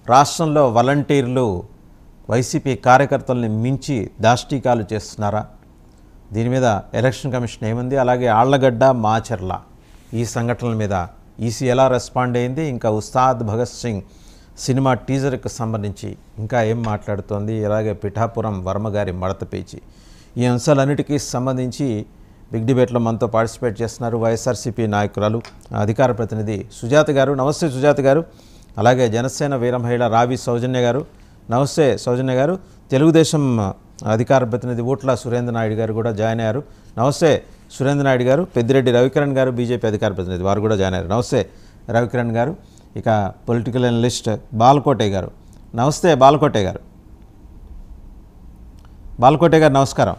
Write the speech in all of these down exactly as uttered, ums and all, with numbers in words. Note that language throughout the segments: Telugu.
రాష్ట్రంలో వాలంటీర్లు వైసీపీ కార్యకర్తల్ని మించి దాష్టీకాలు చేస్తున్నారా? దీని మీద ఎలక్షన్ కమిషన్ ఏముంది? అలాగే ఆళ్లగడ్డ మాచర్ల ఈ సంఘటనల మీద ఈసీ ఎలా రెస్పాండ్ అయింది? ఇంకా ఉస్తాద్ భగత్ సింగ్ సినిమా టీజర్కి సంబంధించి ఇంకా ఏం మాట్లాడుతోంది? అలాగే పిఠాపురం వర్మగారి మడత పేచి ఈ అంశాలన్నిటికీ సంబంధించి బిగ్ డిబేట్లో మనతో పార్టిసిపేట్ చేస్తున్నారు వైఎస్ఆర్సీపీ నాయకురాలు అధికార ప్రతినిధి సుజాత గారు. నమస్తే సుజాత గారు. అలాగే జనసేన వీర మహిళ రావి సౌజన్య గారు. నమస్తే సౌజన్య గారు. తెలుగుదేశం అధికార ప్రతినిధి ఊట్ల సురేంద్ర నాయుడు గారు కూడా జాయిన్ అయ్యారు. నమస్తే సురేంద్ర నాయుడు గారు. పెద్దిరెడ్డి రవికిరణ్ గారు బీజేపీ అధికార ప్రతినిధి, వారు కూడా జాయిన్ అయ్యారు. నమస్తే రవికిరణ్ గారు. ఇక పొలిటికల్ అనలిస్ట్ బాలకోటే గారు. నమస్తే బాలకోటే గారు. బాలకోటే గారు నమస్కారం.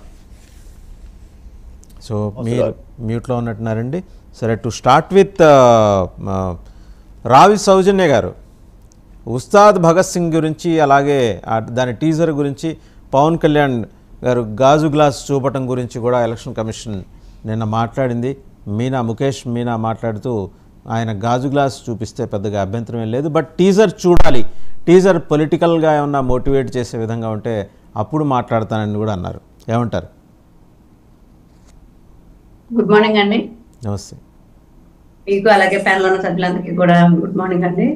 సో మీరు మ్యూట్లో ఉన్నట్టున్నారండి. సరే, టు స్టార్ట్ విత్ రావి సౌజన్య గారు, ఉస్తాద్ భగత్ సింగ్ గురించి అలాగే దాని టీజర్ గురించి పవన్ కళ్యాణ్ గారు గాజు గ్లాస్ చూపటం గురించి కూడా ఎలక్షన్ కమిషన్ నిన్న మాట్లాడింది. మీనా ముఖేష్ మీనా మాట్లాడుతూ ఆయన గాజు గ్లాస్ చూపిస్తే పెద్దగా అభ్యంతరం ఏం లేదు, బట్ టీజర్ చూడాలి, టీజర్ పొలిటికల్గా ఏమన్నా మోటివేట్ చేసే విధంగా ఉంటే అప్పుడు మాట్లాడతానని కూడా అన్నారు. ఏమంటారు? గుడ్ మార్నింగ్ అండి. నమస్తే మీకు అలాగే ప్యానల్ ఉన్న సభ్యులందరికీ కూడా గుడ్ మార్నింగ్ అండి.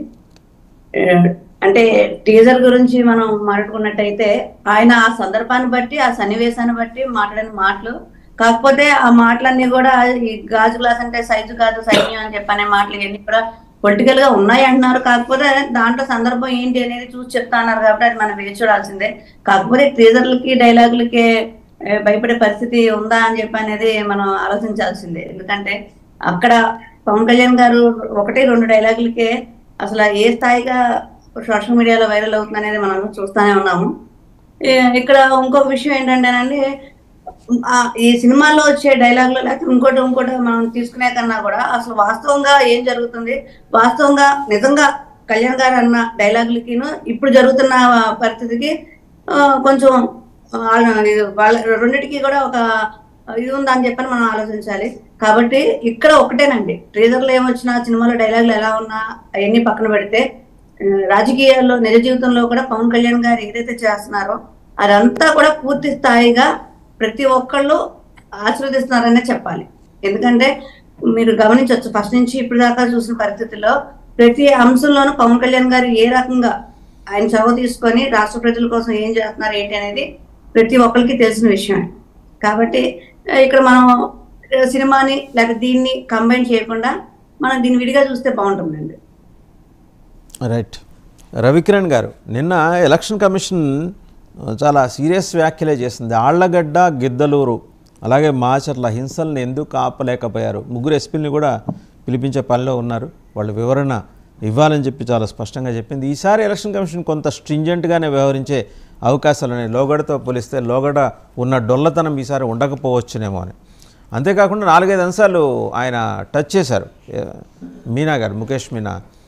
అంటే టీజర్ గురించి మనం మాట్లాడుకున్నట్టయితే ఆయన ఆ సందర్భాన్ని బట్టి ఆ సన్నివేశాన్ని బట్టి మాట్లాడిన మాటలు, కాకపోతే ఆ మాటలన్నీ కూడా ఈ గాజు గ్లాస్ అంటే సైజు కాదు సైన్యం అని చెప్పనే మాటలు ఇవన్నీ కూడా పొలిటికల్ గా ఉన్నాయి అంటున్నారు. కాకపోతే దాంట్లో సందర్భం ఏంటి అనేది చూసి చెప్తా అన్నారు కాబట్టి అది మనం వేచి చూడాల్సిందే. కాకపోతే టీజర్లకి డైలాగులకి భయపడే పరిస్థితి ఉందా అని చెప్పి అనేది మనం ఆలోచించాల్సిందే. ఎందుకంటే అక్కడ పవన్ కళ్యాణ్ గారు ఒకటి రెండు డైలాగులకే అసలు ఏ స్థాయిగా సోషల్ మీడియాలో వైరల్ అవుతుంది అనేది మనం చూస్తూనే ఉన్నాము. ఇక్కడ ఇంకొక విషయం ఏంటంటేనండి, ఈ సినిమాలో వచ్చే డైలాగులు లేకపోతే ఇంకోటి ఇంకోటి మనం తీసుకునే కన్నా కూడా అసలు వాస్తవంగా ఏం జరుగుతుంది, వాస్తవంగా నిజంగా కళ్యాణ్ గారు అన్న డైలాగులకిను ఇప్పుడు జరుగుతున్న పరిస్థితికి కొంచెం వాళ్ళ రెండింటికి కూడా ఒక ఇది ఉందని చెప్పని మనం ఆలోచించాలి. కాబట్టి ఇక్కడ ఒకటేనండి, ట్రేజర్లో ఏమొచ్చినా సినిమాలో డైలాగులు ఎలా ఉన్నా అవన్నీ పక్కన పెడితే రాజకీయాల్లో నిజ జీవితంలో కూడా పవన్ కళ్యాణ్ గారు ఏదైతే చేస్తున్నారో అదంతా కూడా పూర్తి స్థాయిగా ప్రతి ఒక్కళ్ళు ఆశీర్వదిస్తున్నారనే చెప్పాలి. ఎందుకంటే మీరు గమనించవచ్చు, ఫస్ట్ నుంచి ఇప్పుడు దాకా చూసిన పరిస్థితుల్లో ప్రతి అంశంలోనూ పవన్ కళ్యాణ్ గారు ఏ రకంగా ఆయన చొరవ తీసుకొని రాష్ట్ర ప్రజల కోసం ఏం చేస్తున్నారు ఏంటి అనేది ప్రతి ఒక్కరికి తెలిసిన విషయమే. కాబట్టి ఇక్కడ మనం సినిమాని లేక దీన్ని కంబైన్ చేయకుండా మనం దీన్ని విడిగా చూస్తే బాగుంటుందండి. రైట్. రవికిరణ్ గారు, నిన్న ఎలక్షన్ కమిషన్ చాలా సీరియస్ వ్యాఖ్యలే చేసింది. ఆళ్లగడ్డ గిద్దలూరు అలాగే మాచర్ల హింసల్ని ఎందుకు ఆపలేకపోయారు? ముగ్గురు ఎస్పీని కూడా పిలిపించే పనిలో ఉన్నారు, వాళ్ళు వివరణ ఇవ్వాలని చెప్పి చాలా స్పష్టంగా చెప్పింది. ఈసారి ఎలక్షన్ కమిషన్ కొంత స్ట్రింజెంట్గానే వ్యవహరించే అవకాశాలు ఉన్నాయి. లోగడతో పోలిస్తే లోగడ ఉన్న డొల్లతనం ఈసారి ఉండకపోవచ్చునేమో అని. అంతేకాకుండా నాలుగైదు అంశాలు ఆయన టచ్ చేశారు మీనా గారు, ముఖేష్ మీనా.